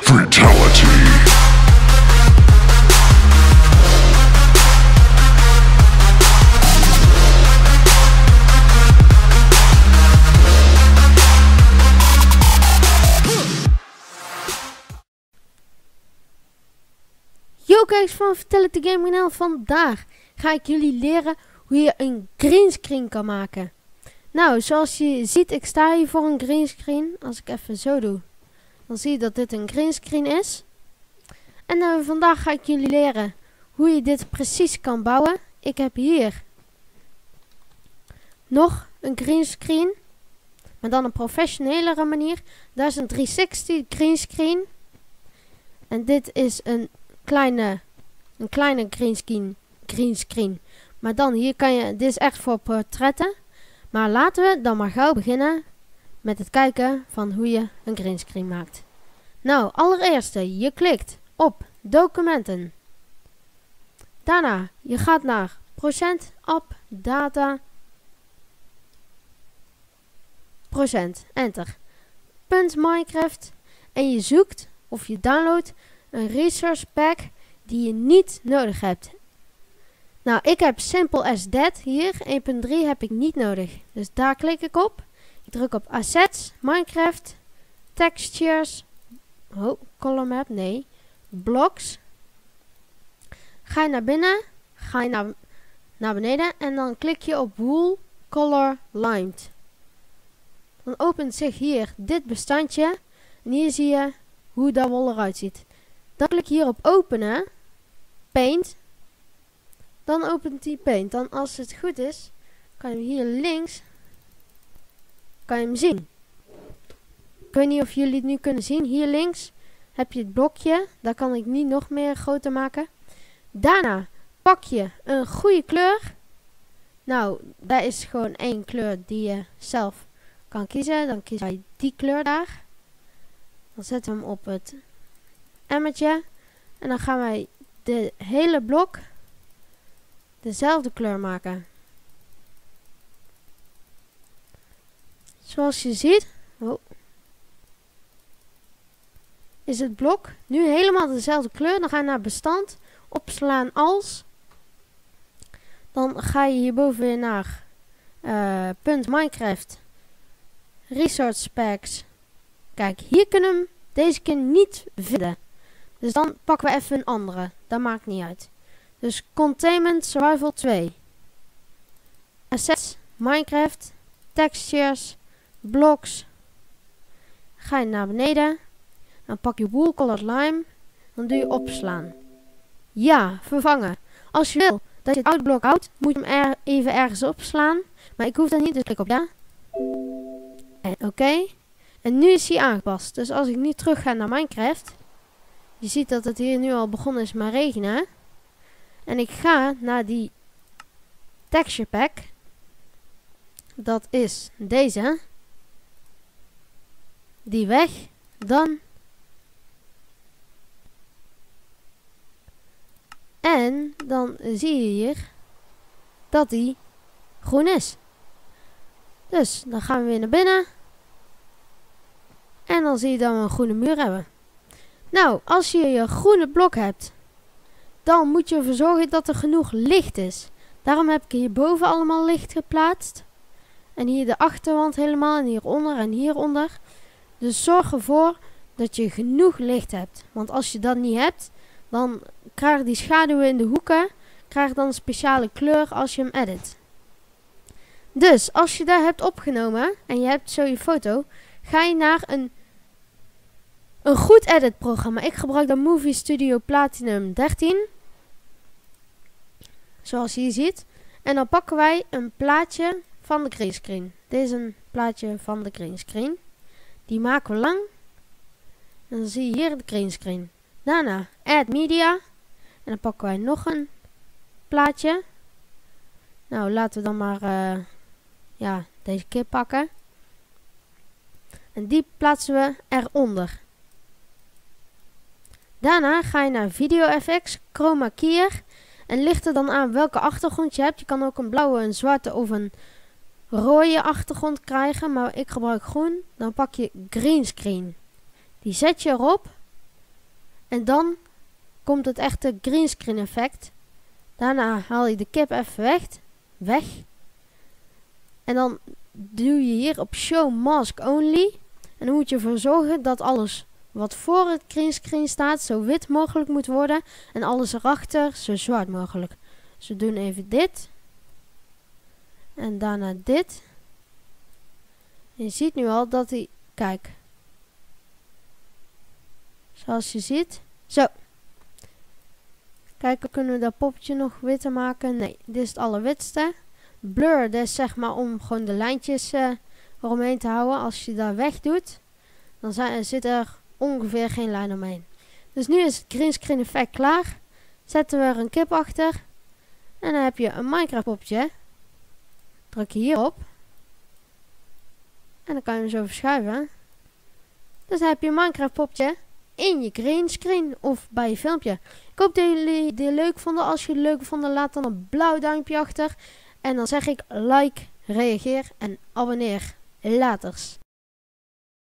Fatality. Yo kijkers van Fatality Gaming NL, vandaag ga ik jullie leren hoe je een greenscreen kan maken. Nou, zoals je ziet, ik sta hier voor een greenscreen. Als ik even zo doe, dan zie je dat dit een greenscreen is. En vandaag ga ik jullie leren hoe je dit precies kan bouwen. Ik heb hier nog een greenscreen, maar dan een professionelere manier. Dat is een 360 greenscreen. En dit is een kleine greenscreen. Maar dan hier kan je, dit is echt voor portretten. Maar laten we dan maar gauw beginnen met het kijken van hoe je een greenscreen maakt. Nou, allereerst je klikt op documenten. Daarna je gaat naar %app data enter .minecraft en je zoekt of je downloadt een resource pack die je niet nodig hebt. Nou, ik heb Simple as That hier, 1.3 heb ik niet nodig. Dus daar klik ik op. Ik druk op Assets, Minecraft, Textures, Color Map, nee, Blocks. Ga je naar binnen, ga je naar beneden en dan klik je op Wool Color Limed. Dan opent zich hier dit bestandje en hier zie je hoe dat wol eruit ziet. Dan klik je hier op openen, paint. Dan opent die paint. Dan als het goed is, kan je hem hier links kan je hem zien. Ik weet niet of jullie het nu kunnen zien. Hier links heb je het blokje. Daar kan ik niet nog meer groter maken. Daarna pak je een goede kleur. Nou, dat is gewoon één kleur die je zelf kan kiezen. Dan kies je die kleur daar. Dan zetten we hem op het emmertje. En dan gaan wij de hele blok dezelfde kleur maken. Zoals je ziet, is het blok nu helemaal dezelfde kleur. Dan ga je naar bestand, opslaan als. Dan ga je hierboven weer naar .minecraft, resource packs. Kijk, hier kunnen we hem deze keer niet vinden. Dus dan pakken we even een andere. Dat maakt niet uit. Dus Containment Survival 2. Assets, Minecraft, Textures, Blocks. Ga je naar beneden. Dan pak je Wool Colored Lime. Dan doe je opslaan. Ja, vervangen. Als je wil dat je het oude blok houdt, moet je hem even ergens opslaan. Maar ik hoef dat niet, dus klik op ja. En oké. En nu is hij aangepast. Dus als ik nu terug ga naar Minecraft. Je ziet dat het hier nu al begonnen is met regenen. En ik ga naar die texture pack. Dat is deze. Die weg. Dan. En dan zie je hier dat die groen is. Dus dan gaan we weer naar binnen. En dan zie je dat we een groene muur hebben. Nou, als je je groene blok hebt, dan moet je ervoor zorgen dat er genoeg licht is. Daarom heb ik hierboven allemaal licht geplaatst. En hier de achterwand helemaal en hieronder en hieronder. Dus zorg ervoor dat je genoeg licht hebt. Want als je dat niet hebt, dan krijg je die schaduwen in de hoeken. Krijg je dan een speciale kleur als je hem edit. Dus als je dat hebt opgenomen en je hebt zo je foto, ga je naar een goed edit programma. Ik gebruik dan Movie Studio Platinum 13. Zoals je hier ziet. En dan pakken wij een plaatje van de greenscreen. Dit is een plaatje van de greenscreen. Die maken we lang. En dan zie je hier de greenscreen. Daarna Add Media. En dan pakken wij nog een plaatje. Nou, laten we dan maar deze keer pakken. En die plaatsen we eronder. Daarna ga je naar Video FX, Chroma Keyer. En ligt er dan aan welke achtergrond je hebt. Je kan ook een blauwe, een zwarte of een rode achtergrond krijgen. Maar ik gebruik groen. Dan pak je greenscreen. Die zet je erop. En dan komt het echte greenscreen effect. Daarna haal je de kip even weg. En dan doe je hier op show mask only. En dan moet je ervoor zorgen dat alles wat voor het greenscreen staat zo wit mogelijk moet worden. En alles erachter zo zwart mogelijk. Dus we doen even dit. En daarna dit. En je ziet nu al dat hij... Kijk. Zoals je ziet. Zo. Kijken, kunnen we dat poppetje nog witter maken? Nee, dit is het allerwitste. Blur, dat is zeg maar om gewoon de lijntjes eromheen te houden. Als je dat weg doet, dan zit er ongeveer geen lijn omheen. Dus nu is het greenscreen effect klaar. Zetten we er een kip achter. En dan heb je een Minecraft poppetje. Druk je hierop. En dan kan je hem zo verschuiven. Dus dan heb je een Minecraft poppetje in je greenscreen of bij je filmpje. Ik hoop dat jullie dit leuk vonden. Als jullie het leuk vonden, laat dan een blauw duimpje achter. En dan zeg ik like, reageer en abonneer. Laters.